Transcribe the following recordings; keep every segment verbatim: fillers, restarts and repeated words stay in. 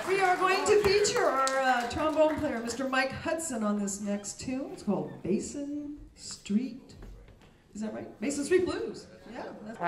We are going to feature our uh, trombone player, Mister Mike Hudson, on this next tune. It's called Basin Street. Is that right? Basin Street Blues. Yeah. That's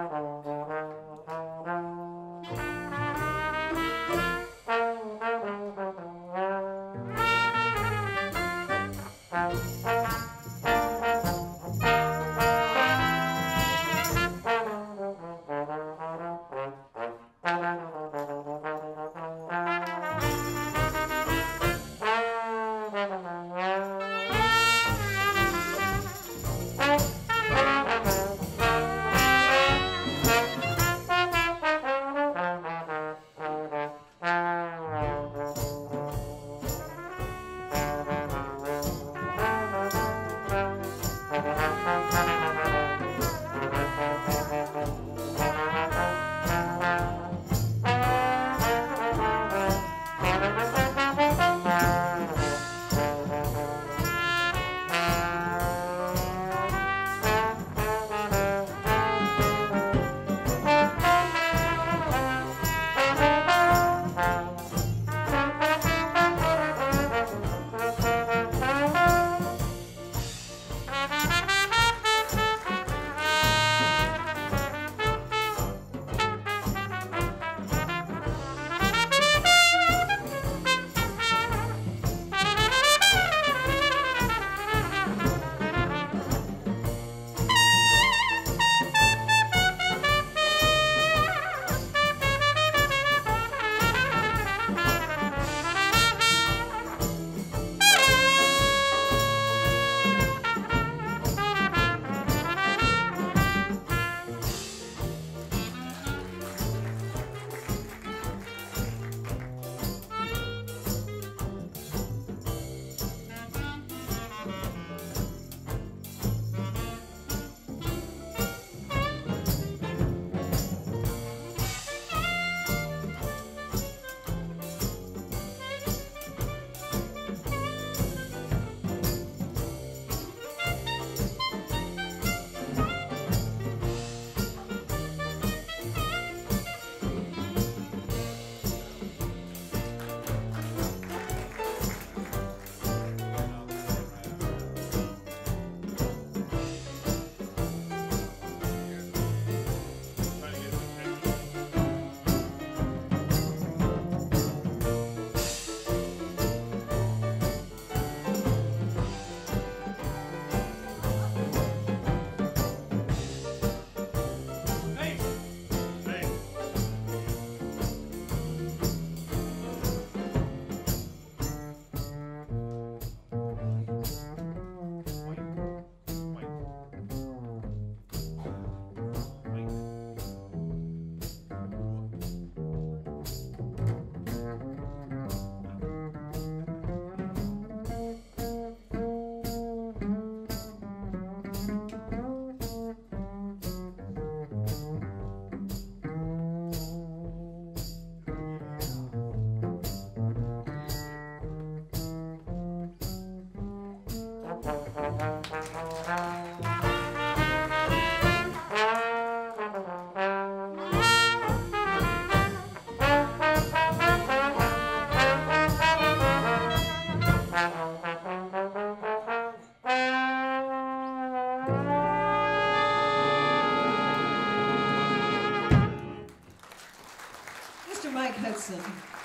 Mister Mike Hudson.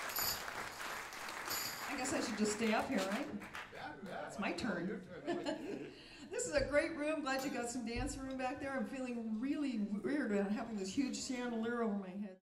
I guess I should just stay up here, right? It's my turn. This is a great room. Glad you got some dance room back there. I'm feeling really weird having this huge chandelier over my head.